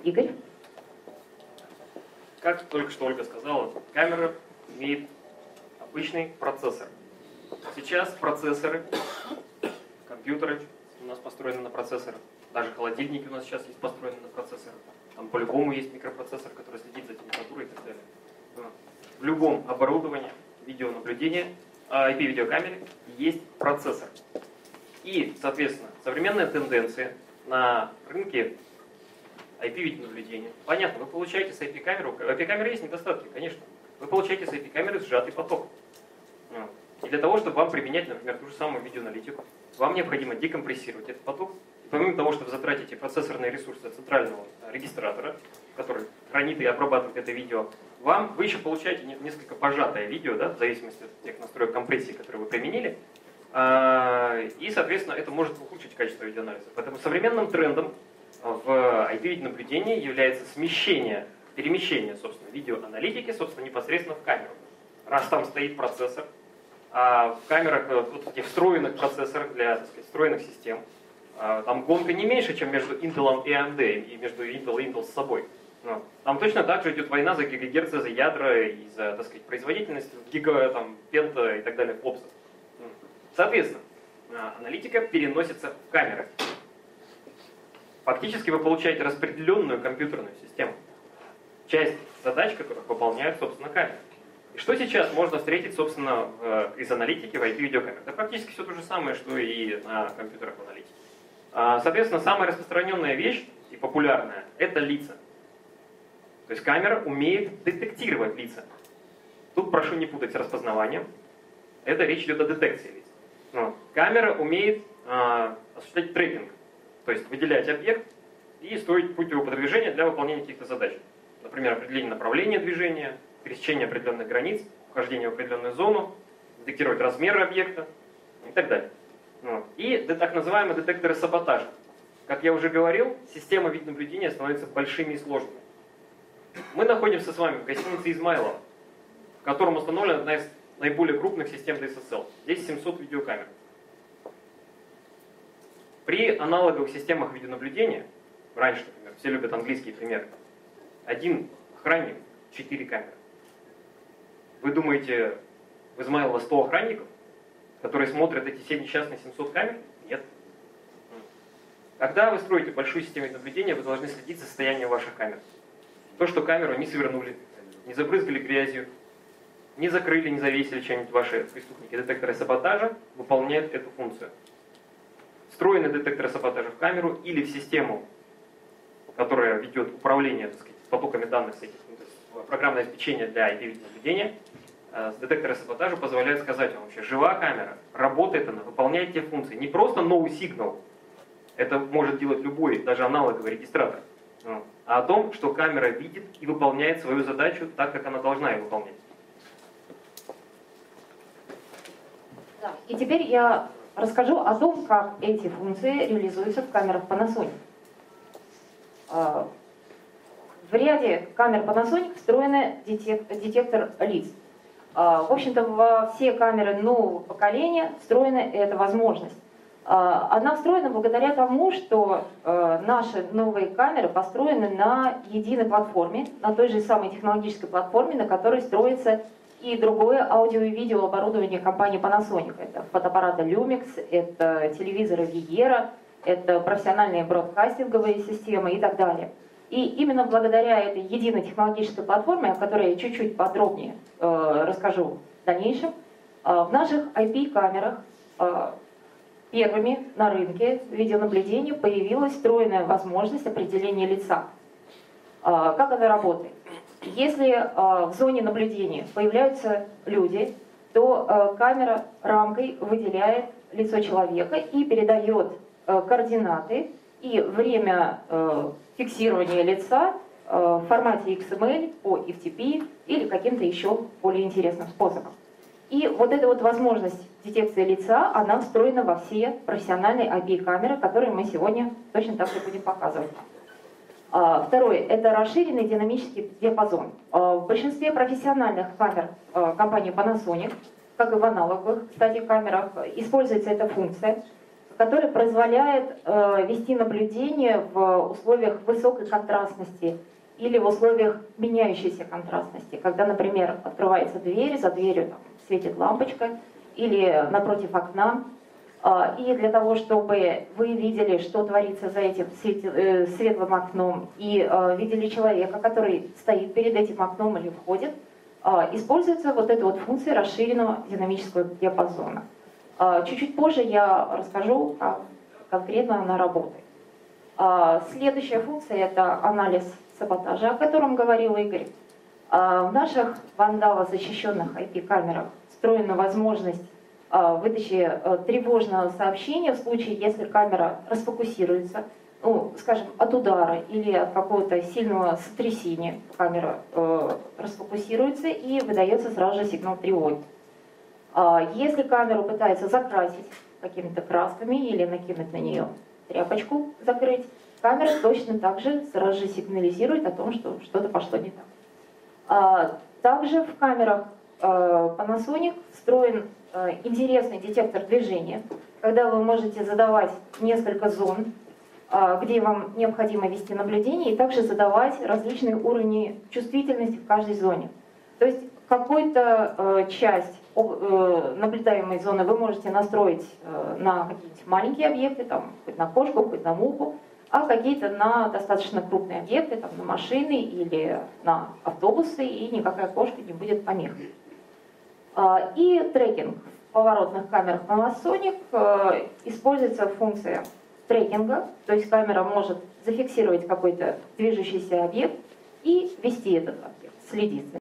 Игорь. Как только что Ольга сказала, камера имеет обычный процессор. Сейчас процессоры, компьютеры у нас построены на процессорах, даже холодильники у нас сейчас есть построены на процессорах. Там по-любому есть микропроцессор, который следит за температурой и так далее. В любом оборудовании видеонаблюдения, IP-видеокамере есть процессор. И, соответственно, современная тенденция на рынке IP-видеонаблюдения. Понятно, вы получаете с IP-камеры, у IP-камеры есть недостатки, конечно. Вы получаете с IP-камеры сжатый поток. И для того, чтобы вам применять, например, ту же самую видеоаналитику, вам необходимо декомпрессировать этот поток. И помимо того, что вы затратите процессорные ресурсы центрального регистратора, который хранит и обрабатывает это видео, вы еще получаете несколько пожатое видео, да, в зависимости от тех настроек компрессии, которые вы применили. И, соответственно, это может ухудшить качество видеоанализа. Поэтому современным трендом в IP-видеонаблюдении является перемещение, собственно, видеоаналитики, собственно, непосредственно в камеру. Раз там стоит процессор, а в камерах, вот этих встроенных процессорах для, так сказать, встроенных систем, там гонка не меньше, чем между Intel и AMD, и между Intel и Intel с собой. Там точно так же идет война за гигагерцы, за ядра и за, так сказать, производительность пента и так далее, флопсов. Соответственно, аналитика переносится в камеры. Фактически вы получаете распределенную компьютерную систему. Часть задач, которых выполняют, собственно, камеры. И что сейчас можно встретить, собственно, из аналитики в IP-видеокамерах? Да практически все то же самое, что и на компьютерах в аналитике. Соответственно, самая распространенная вещь и популярная – это лица. То есть камера умеет детектировать лица. Тут прошу не путать с распознаванием. Это речь идет о детекции лиц. Камера умеет осуществлять трекинг. То есть выделять объект и строить путь его продвижения для выполнения каких-то задач. Например, определение направления движения, пересечение определенных границ, вхождение в определенную зону, детектировать размеры объекта и так далее. И так называемые детекторы саботажа. Как я уже говорил, система видеонаблюдения становится большими и сложными. Мы находимся с вами в гостинице Измайлова, в котором установлена одна из наиболее крупных систем DSSL. Здесь 700 видеокамер. При аналоговых системах видеонаблюдения, раньше, например, все любят английские примеры, один охранник, 4 камеры. Вы думаете, в Измайлово 100 охранников, которые смотрят эти все несчастные 700 камер? Нет. Когда вы строите большую систему наблюдения, вы должны следить за состоянием ваших камер. То, что камеру не свернули, не забрызгали грязью, не закрыли, не завесили чем-нибудь ваши преступники. Детекторы саботажа выполняют эту функцию. Встроенные детекторы саботажа в камеру или в систему, которая ведет управление, так сказать, потоками данных, программное обеспечение для IP-видеонаблюдения, детекторы саботажа позволяют сказать вам вообще, жива камера, работает она, выполняет те функции. Не просто no signal, это может делать любой, даже аналоговый регистратор, а о том, что камера видит и выполняет свою задачу так, как она должна ее выполнять. Да. И теперь я расскажу о том, как эти функции реализуются в камерах Panasonic. В ряде камер Panasonic встроен детектор лиц. В общем-то, во все камеры нового поколения встроена эта возможность. Она встроена благодаря тому, что наши новые камеры построены на единой платформе, на той же самой технологической платформе, на которой строится и другое аудио и видео оборудование компании Panasonic. Это фотоаппараты Lumix, это телевизоры Viera, это профессиональные бродкастинговые системы и так далее. И именно благодаря этой единой технологической платформе, о которой я чуть-чуть подробнее расскажу в дальнейшем, в наших IP-камерах первыми на рынке видеонаблюдения появилась встроенная возможность определения лица. Как она работает? Если в зоне наблюдения появляются люди, то камера рамкой выделяет лицо человека и передает координаты и время фиксирования лица в формате XML по FTP или каким-то еще более интересным способом. И вот эта вот возможность детекции лица, она встроена во все профессиональные IP-камеры, которые мы сегодня точно так же будем показывать. Второе – это расширенный динамический диапазон. В большинстве профессиональных камер компании Panasonic, как и в аналоговых, кстати, камерах, используется эта функция. который позволяет вести наблюдение в условиях высокой контрастности или в условиях меняющейся контрастности. Когда, например, открывается дверь, за дверью там светит лампочка, или напротив окна. И для того, чтобы вы видели, что творится за этим светлым окном, и видели человека, который стоит перед этим окном или входит, используется вот эта вот функция расширенного динамического диапазона. Чуть-чуть позже я расскажу, как конкретно она работает. Следующая функция – это анализ саботажа, о котором говорил Игорь. В наших вандалозащищенных IP-камерах встроена возможность выдачи тревожного сообщения в случае, если камера расфокусируется, ну, скажем, от удара или от какого-то сильного сотрясения камера расфокусируется и выдается сразу же сигнал тревоги. Если камеру пытаются закрасить какими-то красками или накинуть на нее тряпочку, закрыть, камера точно так же сразу же сигнализирует о том, что что-то пошло не так. Также в камерах Panasonic встроен интересный детектор движения, когда вы можете задавать несколько зон, где вам необходимо вести наблюдение, и также задавать различные уровни чувствительности в каждой зоне. То есть какую-то часть наблюдаемой зоны вы можете настроить на какие-нибудь маленькие объекты, там, хоть на кошку, хоть на муху, а какие-то на достаточно крупные объекты, там, на машины или на автобусы, и никакая кошка не будет помехой. И трекинг. В поворотных камерах Panasonic используется функция трекинга, то есть камера может зафиксировать какой-то движущийся объект и вести этот объект, следить за ним.